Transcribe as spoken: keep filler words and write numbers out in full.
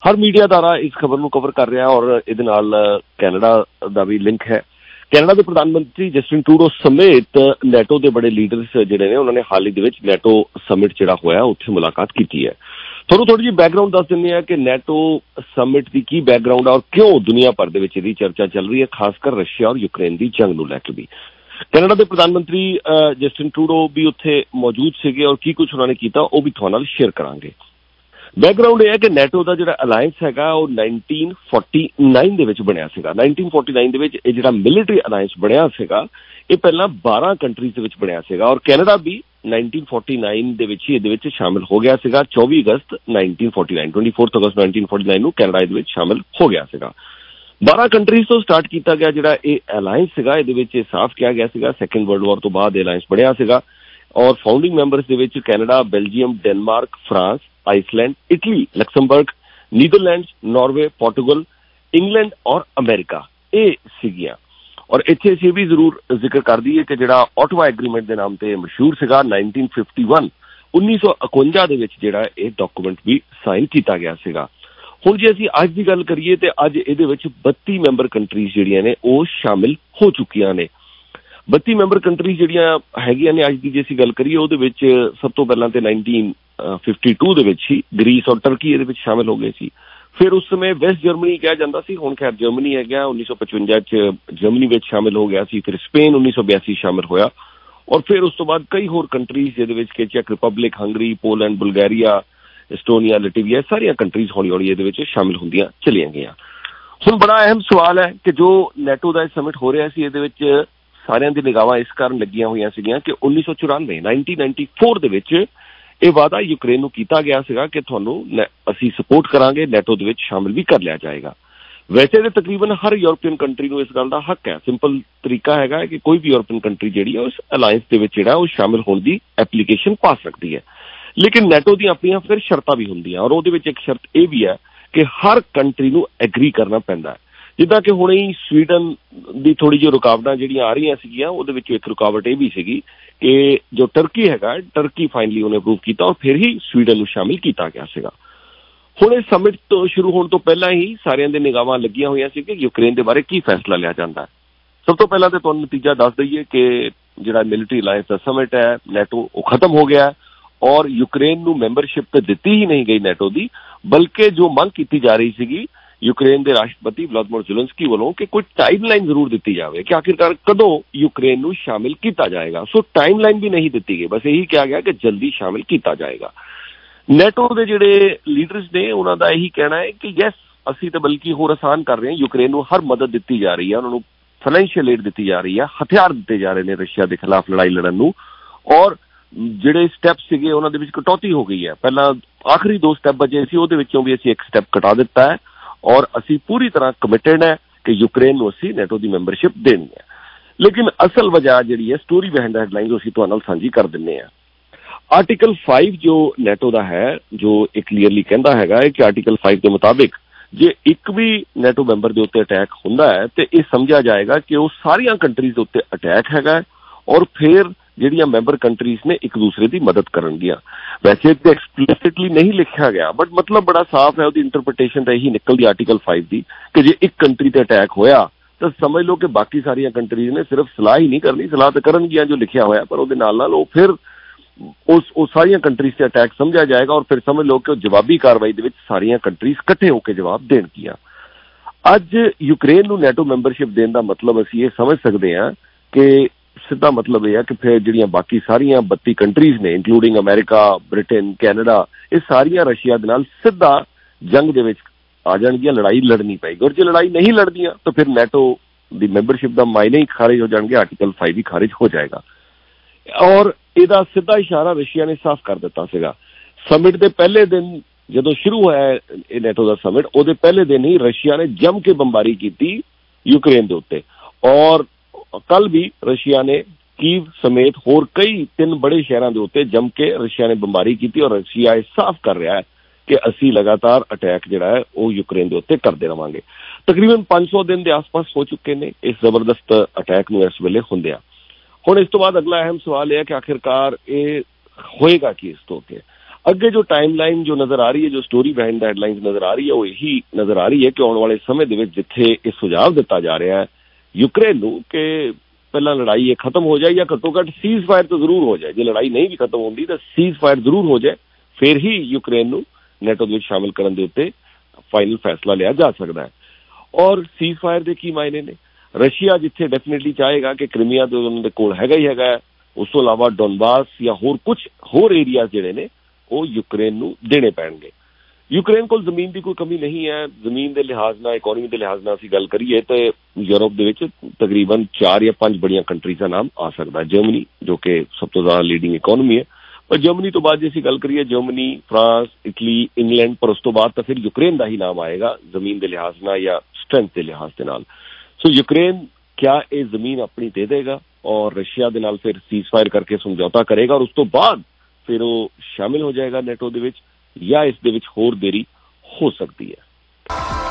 हर media धारा इस खबर को कवर कर रहा और इहदे नाल कैनेडा का भी लिंक है। कैनेडा के प्रधानमंत्री जस्टिन ट्रूडो समेत नैटो के बड़े लीडर्स जिहड़े ने उन्होंने हाल ही दे विच नैटो समिट जिहड़ा होया उत्थे मुलाकात की है। थोड़ी थोड़ी जी बैकग्राउंड दस दिंदे हैं कि नैटो समिट की की बैकग्राउंड है और क्यों दुनिया भर दे विच इहदी चर्चा चल रही है, खासकर रशिया और यूक्रेन की जंग नूं लैके भी। कैनेडा के प्रधानमंत्री जस्टिन ट्रूडो भी उत्थे मौजूद सीगे और की कुछ उन्होंने किया वह भी तुहाडे नाल शेयर करांगे। बैकग्राउंड यह है कि नैटो का जो अलायंस है नाइनटीन फोर्टी नाइन दे विच बनिया सीगा। नाइनटीन फोर्टी नाइन दे विच ये जिहड़ा मिलिटरी अलायंस बनिया सीगा ये पहला बारह कंट्रीज दे विच बनिया सीगा और कैनेडा भी नाइनटीन फोर्टी नाइन दे विच इहदे विच शामिल हो गया सीगा। चौबीस अगस्त nineteen forty nine twenty fourth August nineteen forty nine नूं कैनेडा इहदे विच शामिल हो गया सीगा। बारह कंट्रीज तो स्टार्ट किया गया जिहड़ा ये अलायंस सीगा। इहदे विच साफ किया गया सीगा सैकेंड वर्ल्ड वॉर तो बाद अलायंस बनिया सीगा और फाउंडिंग मैंबर्स दे विच Canada, Belgium, Denmark, France, Iceland, Italy, Luxembourg, Netherlands, Norway, Portugal, England और अमेरिका ये सीगियां। और इत्थे असीं भी जरूर जिक्र कर दईए कि जिहड़ा ऑटवा एग्रीमेंट के नाम से मशहूर सीगा नाइनटीन फिफ्टी वन उन्नीस सौ इकवंजा दे विच जिहड़ा ये डॉक्यूमेंट भी साइन किया गया सीगा। हुण जे असीं अज की गल करिए तो अज इहदे विच बत्ती मैंबर कंट्रीज जिहड़ियां ने वो शामिल हो चुकियां ने। बत्ती मैंबर कंट्रीज जिहड़ियां हैगियां ने अज की जे असीं गल करिए उहदे विच सब तो पहलां ते नाइनटीन फिफ्टी टू दे विच ही ग्रीस और टर्की इहदे विच शामिल हो गए सी। फिर उस समय वेस्ट जर्मनी कहा जाता सी, हुण खैर जर्मनी है गया उन्नीस सौ पचवंजा च जर्मनी विच शामिल हो गया सी। फिर स्पेन उन्नीस सौ बयासी शामिल होया और फिर उस तो बाद कई होर कंट्रीज जिहदे विच कि चेक Republic, Hungary, Poland, Bulgaria, Estonia, Latvia सारिया कंट्रीज हौली हौली इहदे विच शामिल हुंदियां चलियां गईयां। हुण बड़ा अहम सवाल है कि जो नैटो दा समिट हो रहा सी इहदे विच सारियां दी निगाहां इस कारण लगियां होईयां सीगियां कि उन्नीस सौ चौरानवे नाइनटीन नाइनटी फोर दे विच ये वादा यूक्रेन नूं कीता गया सीगा कि तुहानूं असीं सपोर्ट करांगे, नैटो दे विच शामिल भी कर लिया जाएगा। वैसे तो तकरीबन हर यूरोपियन कंट्री नूं इस गल दा हक है। सिंपल तरीका है कि कोई भी यूरोपियन कंट्री जिहड़ी है उस अलायंस दे विच जिहड़ा शामिल होने की एप्लीकेशन पा सकती है। लेकिन नैटो दी अपनियां फिर शर्तां भी हुंदियां और उहदे विच एक शर्त यह भी है कि हर कंट्री नूं एग्री करना पैंदा है। जिद्दां कि हुणे ही स्वीडन की थोड़ी जी रुकावटां जिहड़ियां आ रहीआं सीगियां उहदे विच एक रुकावट यह भी सीगी कि जो टर्की हैगा टर्की फाइनली उन्हें अप्रूव किया और फिर ही स्वीडन नूं शामिल किया गया सीगा। हुण इस समिट तो शुरू होने तो पहला ही सारियां दे निगाहां लगियां होईयां सी कि यूक्रेन के बारे की फैसला लिया जाता है। सब तो पहला तो तुहानूं नतीजा दस दईए कि जिहड़ा मिलिटरी अलायंस का समिट है नैटो वो खत्म हो गया है और यूक्रेन नूं मैंबरशिप तो दिती ही नहीं गई नैटो की, बल्कि जो मंग की जा रही सीगी यूक्रेन के राष्ट्रपति व्लादिमीर ज़ेलेंस्की वालों कि कोई टाइमलाइन जरूर दी जाए कि आखिरकार कदों यूक्रेन नूं शामिल किया जाएगा। सो टाइमलाइन भी नहीं दी गई, बस यही कहा गया कि जल्दी शामिल किया जाएगा। नैटो के जिहड़े लीडर्स ने उन्हों का यही कहना है कि यस असीं तो बल्कि होर आसान कर रहे हैं, यूक्रेन नूं हर मदद दी जा रही है, उन्होंने फाइनैंशियल एड दी जा रही है, हथियार दिते जा रहे हैं रशिया के खिलाफ लड़ाई लड़न नूं और जिहड़े स्टैप सीगे उन्हां दे विच कटौती हो गई है। पहला आखिरी दो स्टैप बचे सी उहदे विचों भी असीं एक स्टैप कटा दिता है और असी पूरी तरह कमिटेड है कि यूक्रेन को असी नैटो की मैंबरशिप देनी है। लेकिन असल वजह जी है स्टोरी बिहाइंड द हेडलाइंस असी तुहाडे नाल सांझी कर दिंदे हैं। आर्टिकल फाइव जो नैटो का है जो एक क्लीयरली कहता है कि आर्टिकल फाइव के मुताबिक जे एक भी नैटो मैंबर के उत्ते अटैक हुंदा है तो यह समझा जाएगा कि वह सारिया कंट्रीज के उत्ते अटैक है और फिर जिहड़ियां मैंबर कंट्रीज ने एक दूसरे की मदद करनगियां। वैसे तो एक्सप्लिसिटली नहीं लिखा गया बट मतलब बड़ा साफ है, उसकी इंटरप्रिटेशन तो यही निकलती आर्टिकल फाइव की कि जे एक कंट्री ते अटैक होया तो समझ लो कि बाकी सारिया कंट्रीज ने सिर्फ सलाह ही नहीं करनी, सलाह तो करनगियां जो लिखा होया पर उसदे नाल नाल फिर उस उस सारिया कंट्रीज से अटैक समझा जाएगा और फिर समझ लो कि जवाबी कार्रवाई दे विच सारिया कंट्रीज इकट्ठे होकर जवाब देणगियां। अज यूक्रेन नूं नैटो मैंबरशिप देण दा मतलब असीं ये समझ सकते हैं कि सीधा मतलब यह है कि फिर जिहड़ियां बाकी सारिया बत्ती कंट्रीज ने इंक्लूडिंग अमेरिका, ब्रिटेन, कैनेडा ये सारिया रशिया दे नाल सीधा जंग दे विच आ जाणगियां, लड़ाई लड़नी पेगी और जो लड़ाई नहीं लड़दियां तो फिर नैटो दी मैंबरशिप का मायने ही खारिज हो जाएंगे, आर्टिकल फाइव ही खारिज हो जाएगा। और इसका सीधा इशारा रशिया ने साफ कर दिता सीगा। समिट के पहले दिन जो शुरू होया नैटो का समिट उसके पहले दिन ही रशिया ने जम के बंबारी की यूक्रेन के उत्ते और कल भी रशिया ने कीव समेत होर कई तीन बड़े शहरों के उत्ते जम के रशिया ने बंबारी की और रशिया साफ कर रहा है कि असी लगातार अटैक जिहड़ा है वह यूक्रेन के उत्ते करते रहांगे। तकरीबन पांच सौ दिन के आस पास हो चुके हैं इस जबरदस्त अटैक नूं इस वेले हुंदियां। हुण इस तो बाद अगला अहम सवाल यह है कि आखिरकार ये होएगा कि इस तो अगे ਅੱਗੇ ਜੋ ਟਾਈਮਲਾਈਨ ਜੋ ਨਜ਼ਰ ਆ ਰਹੀ ਹੈ, ਜੋ ਸਟੋਰੀ ਬਿਹਾਈਂਡ ਦ ਹੈਡਲਾਈਨਸ ਨਜ਼ਰ ਆ ਰਹੀ ਹੈ, ਉਹ ਇਹੀ ਨਜ਼ਰ ਆ ਰਹੀ ਹੈ ਕਿ ਆਉਣ ਵਾਲੇ ਸਮੇਂ ਦੇ ਵਿੱਚ ਜਿੱਥੇ ਇਹ ਸੁਝਾਅ ਦਿੱਤਾ ਜਾ ਰਿਹਾ ਹੈ ਯੂਕਰੇਨ ਨੂੰ ਕਿ ਪਹਿਲਾਂ ਲੜਾਈ ਇਹ ਖਤਮ ਹੋ ਜਾਏ ਜਾਂ ਘੱਟੋ ਘੱਟ ਸੀਜ਼ ਫਾਇਰ ਤਾਂ ਜ਼ਰੂਰ ਹੋ ਜਾਏ, ਜੇ ਲੜਾਈ ਨਹੀਂ ਵੀ ਖਤਮ ਹੁੰਦੀ ਤਾਂ ਸੀਜ਼ ਫਾਇਰ ਜ਼ਰੂਰ ਹੋ ਜਾਏ, ਫਿਰ ਹੀ ਯੂਕਰੇਨ ਨੂੰ ਨੈਟੋ ਦੇ ਵਿੱਚ ਸ਼ਾਮਿਲ ਕਰਨ ਦੇ ਉੱਤੇ ਫਾਈਨਲ ਫੈਸਲਾ ਲਿਆ ਜਾ ਸਕਦਾ ਹੈ। ਔਰ ਸੀਜ਼ ਫਾਇਰ ਦੇ ਕੀ ਮਾਇਨੇ ਨੇ? ਰਸ਼ੀਆ ਜਿੱਥੇ ਡੈਫੀਨੇਟਲੀ ਚਾਹੇਗਾ ਕਿ ਕ੍ਰੀਮੀਆ ਤੇ ਉਹਨਾਂ ਦੇ ਕੋਲ ਹੈਗਾ ਹੀ ਹੈਗਾ, ਉਸ ਤੋਂ ਇਲਾਵਾ ਡੋਨਬਾਸ ਜਾਂ ਹੋਰ ਕੁਝ ਹੋਰ ਏਰੀਆ ਜਿਹੜੇ ਨੇ ਉਹ ਯੂਕਰੇਨ ਨੂੰ ਦੇਣੇ ਪੈਣਗੇ। ਯੂਕਰੇਨ ਕੋਲ ਜ਼ਮੀਨ ਦੀ ਕੋਈ ਕਮੀ ਨਹੀਂ ਹੈ। ਜ਼ਮੀਨ ਦੇ ਲਿਹਾਜ਼ ਨਾਲ, ਇਕੋਨਮੀ ਦੇ ਲਿਹਾਜ਼ ਨਾਲ ਅਸੀਂ ਗੱਲ ਕਰੀਏ ਤਾਂ ਯੂਰਪ ਦੇ ਵਿੱਚ ਤਕਰੀਬਨ ਚਾਰ ਜਾਂ ਪੰਜ ਬੜੀਆਂ ਕੰਟਰੀਜ਼ ਦਾ ਨਾਮ ਆ ਸਕਦਾ। ਜਰਮਨੀ ਜੋ ਕਿ ਸਭ ਤੋਂ ਜ਼ਿਆਦਾ ਲੀਡਿੰਗ ਇਕੋਨਮੀ ਹੈ, ਪਰ ਜਰਮਨੀ ਤੋਂ ਬਾਅਦ ਜੇ ਅਸੀਂ ਗੱਲ ਕਰੀਏ ਜਰਮਨੀ, ਫਰਾਂਸ, ਇਟਲੀ, ਇੰਗਲੈਂਡ, ਪਰ ਉਸ ਤੋਂ ਬਾਅਦ ਤਾਂ ਫਿਰ ਯੂਕਰੇਨ ਦਾ ਹੀ ਨਾਮ ਆਏਗਾ ਜ਼ਮੀਨ ਦੇ ਲਿਹਾਜ਼ ਨਾਲ ਜਾਂ ਸਟਰੈਂਥ ਦੇ ਲਿਹਾਜ਼ ਦੇ ਨਾਲ। ਸੋ ਯੂਕਰੇਨ ਕਿਆ ਇਹ ਜ਼ਮੀਨ ਆਪਣੀ ਦੇ ਦੇਗਾ ਔਰ ਰਸ਼ੀਆ ਦੇ ਨਾਲ ਫਿਰ ਸੀਜ਼ ਫਾਇਰ ਕਰਕੇ ਸਮਝੌਤਾ ਕਰੇਗਾ ਔਰ ਉਸ ਤੋਂ ਬਾਅਦ ਫਿਰ ਉਹ ਸ਼ਾਮਿਲ ਹੋ ਜਾਏਗਾ ਨੈਟੋ ਦੇ ਵਿੱਚ, ਜਾਂ ਇਸ ਦੇ ਵਿੱਚ ਹੋਰ ਦੇਰੀ ਹੋ ਸਕਦੀ ਹੈ।